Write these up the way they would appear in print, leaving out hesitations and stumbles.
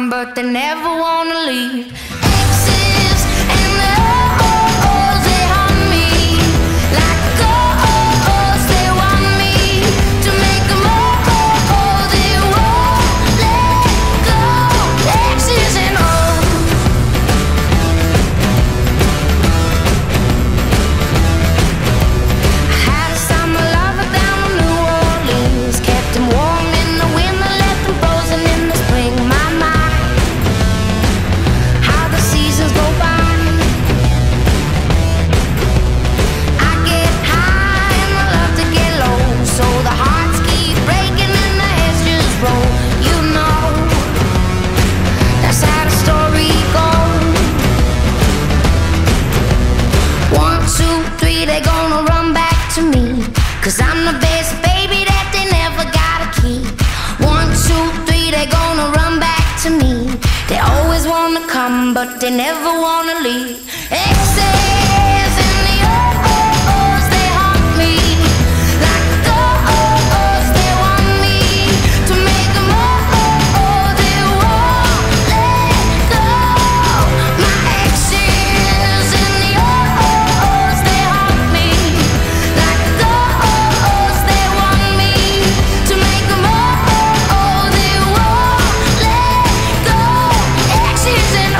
come, but they never wanna leave. Exes and the oh-ohs, they haunt me like oh-ohs, they want me to make them oh-oh, they won't let go. Exes and I had a summer lover down in New Orleans, kept him warm in the winter, left him frozen in the spring. My, how the seasons go by. I get high and I love to get low, so the hearts keep breaking and the heads just roll. You know, that's how the story goes. 1, 2, 3, they gonna run back to me, 'cause I'm the best baby that they never gotta keep. 1, 2, 3, they gonna run back to me. They always wanna come, but they never wanna leave. Exes and the oh-ohs, they haunt me like oh-ohs, they want me to make them oh-oh, they won't let go. My exes and the oh-ohs, they haunt me like oh-ohs, they want me to make them oh-oh, they won't let go. Exes and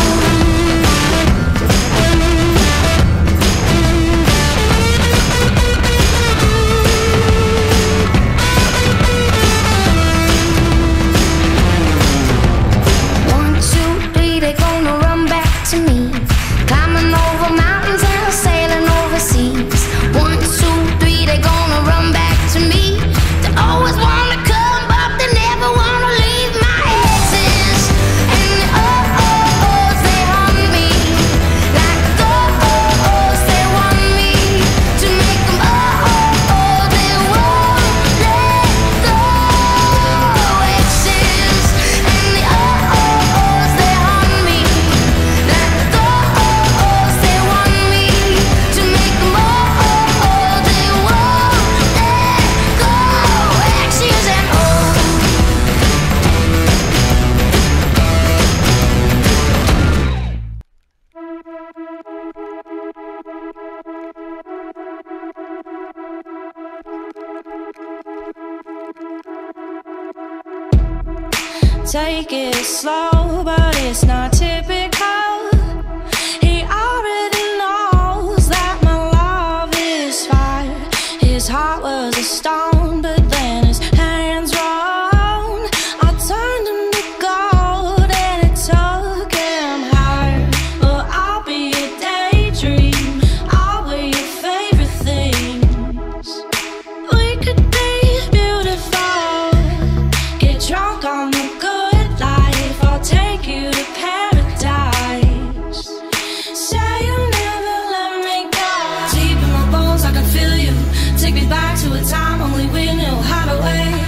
take it slow, but it's not typical. He already knows that my love is fire. His heart was a stone, but then his hands rolled. I turned him to gold and it took him higher. But I'll be a daydream, I'll wear your favorite things. We could be beautiful, get drunk on the good life, I'll take you to paradise. Say you'll never let me go. Deep in my bones I can feel you, take me back to a time only we knew how to wait.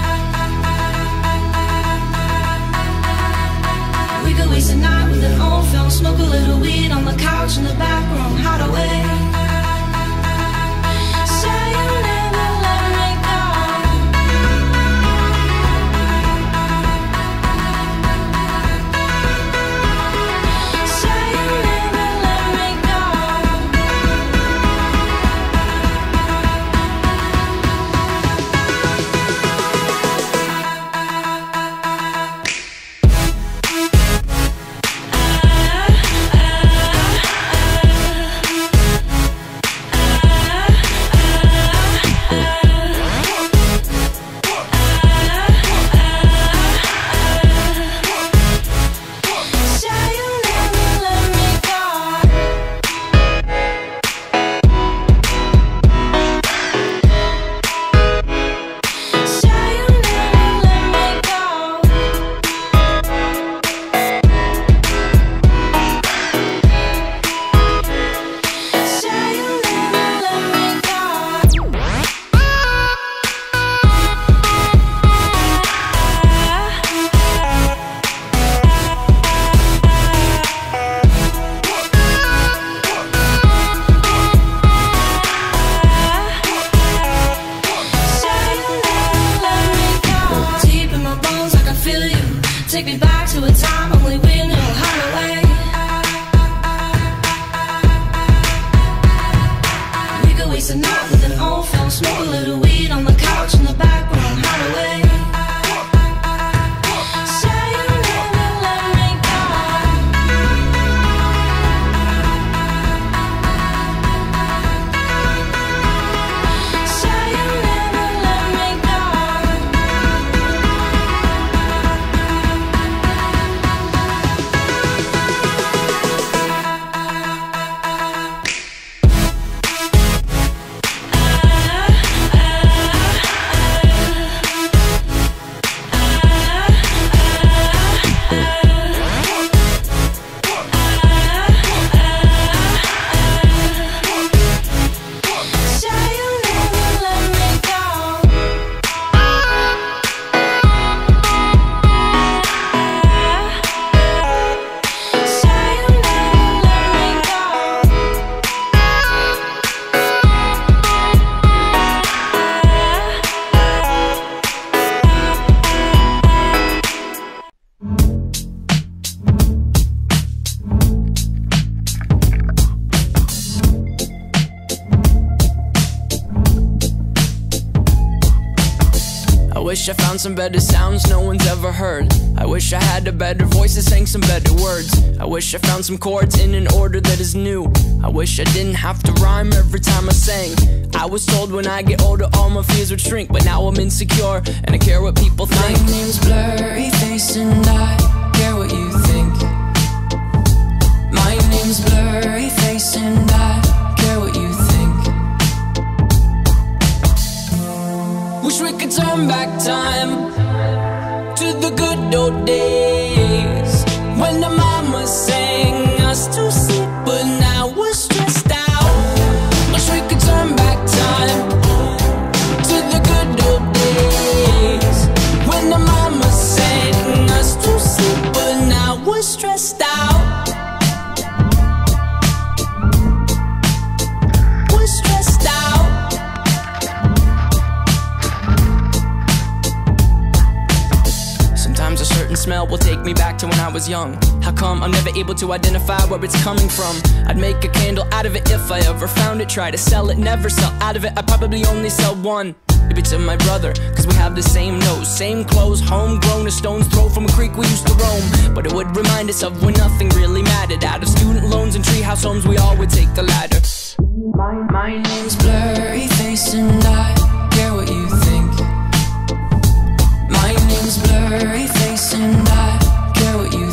We could waste a night with an old film, smoke a little weed on the couch in the back room, how to wait. Say you'll never let me go. Say you'll never let me go. Take me back to a time only we knew how to wait. We could waste a night with an old film, smoke a little weed on the couch in the back room, how to wait. I wish I found some better sounds no one's ever heard. I wish I had a better voice that sang some better words. I wish I found some chords in an order that is new. I wish I didn't have to rhyme every time I sang. I was told when I get older all my fears would shrink, but now I'm insecure and I care what people think. My name's Blurryface and I care what you think. My name's Blurryface and I care what you think. Wish we could turn back time to the good old days when the mama sang us to sleep, but now we're stressed out. Wish we could turn back time to the good old days when the mama sang us to sleep, but now we're stressed out. We're stressed out. Sometimes a certain smell will take me back to when I was young. How come I'm never able to identify where it's coming from? I'd make a candle out of it if I ever found it. Try to sell it, never sell out of it. I'd probably only sell one. Maybe to my brother, cause we have the same nose, same clothes, homegrown, a stone's throw from a creek we used to roam. But it would remind us of when nothing really mattered. Out of student loans and treehouse homes, we all would take the ladder. My name's Blurryface and I care what you think. My name's Blurryface and I care what you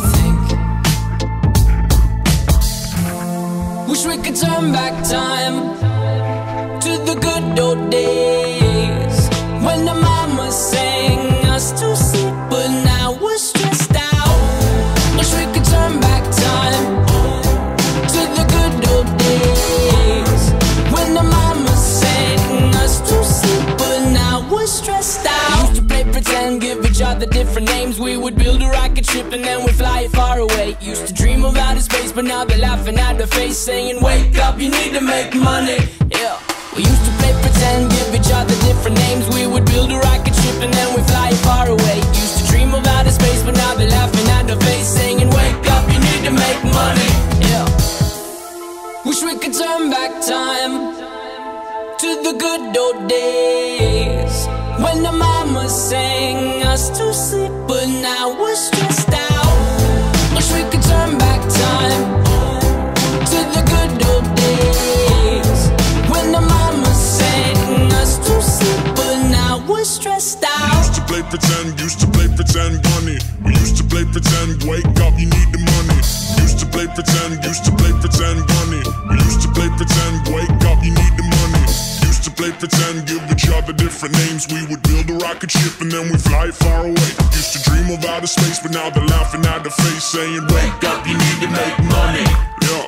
think. Wish we could turn back time to the good old days when the mama sang us to sleep, but now we're stressed out. Wish we could turn back time to the good old days when the mama sang us to sleep, but now we're stressed out. Used to play pretend, give each other different names. We would build a rocket ship and then we'd fly it far away. Used to dream of outer space, but now they're laughing at the face, saying wake up, you need to make money. Yeah. We used to play pretend, give each other different names. We would build a rocket ship and then we'd fly it far away. Used to dream of outer space, but now they're laughing at the face, saying wake up, you need to make money. Yeah. Wish we could turn back time to the good old days when the mama sang us to sleep, but now we're stressed out. Wish we could turn back time to the good old days when the mama sang us to sleep, but now we're stressed out. Used to play pretend, bunny. We used to play pretend, wake up, you need the money. Used to play pretend, bunny. We used to play pretend, wake up, you need the money. Used to play pretend, give each other different names. We would build a rocket ship and then we fly far away. Used to dream of outer space, but now they're laughing at the face, saying wake up, you need to make money. Yeah.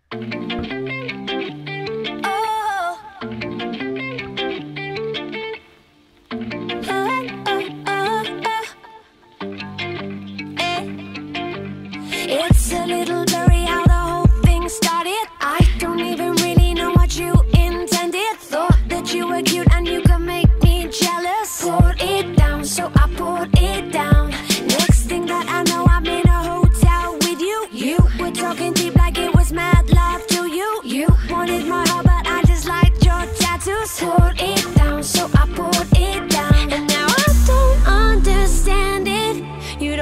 It's a little blurry how the whole thing started. I don't even really know what you intended. Thought that you were cute and you could make me jealous. Poured it down, so I poured it down. Next thing that I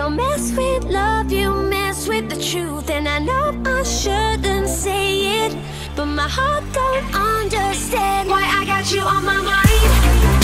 don't mess with love, you mess with the truth. And I know I shouldn't say it, but my heart don't understand why I got you on my mind.